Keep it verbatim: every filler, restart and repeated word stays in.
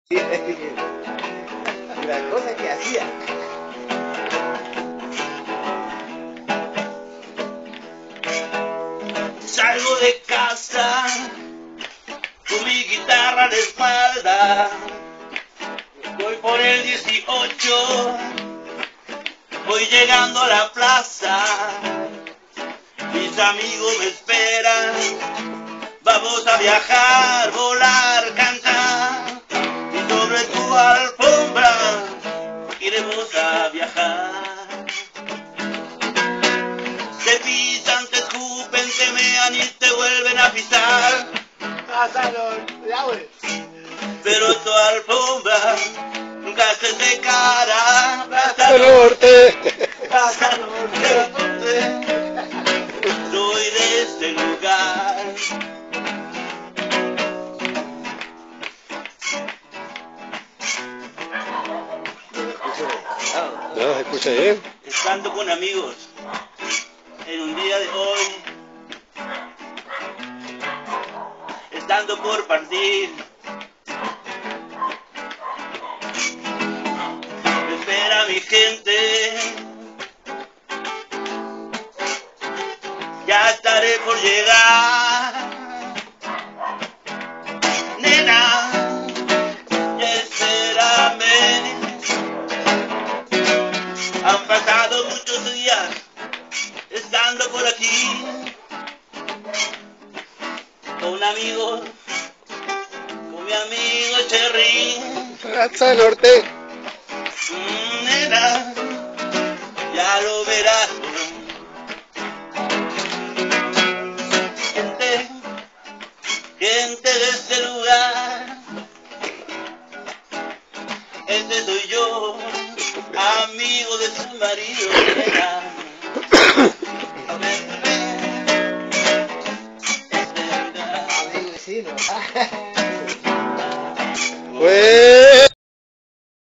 Y las cosas que hacía. Salgo de casa con mi guitarra de espalda. Voy por el dieciocho, voy llegando a la plaza. Mis amigos me esperan. Vamos a viajar, volar, cantar. Y sobre tu alfombra iremos a viajar. Te pisan, te escupen, te mean y te vuelven a pisar. Pero tu alfombra nunca se secará. Plaza Norte. Plaza Norte. Soy de este lugar. No, se escucha bien. Estando con amigos en un día de hoy, estando por partir, me espera mi gente, ya estaré por llegar, nena, ya espérame. Han pasado muchos días estando por aquí con amigos, con mi amigo Cherry. Plaza Norte. Mm, nena, ya lo verás. Gente, gente de este lugar, este soy yo, amigo de su marido, nena. A ver, ven, este lugar. Amigo vecino. Pues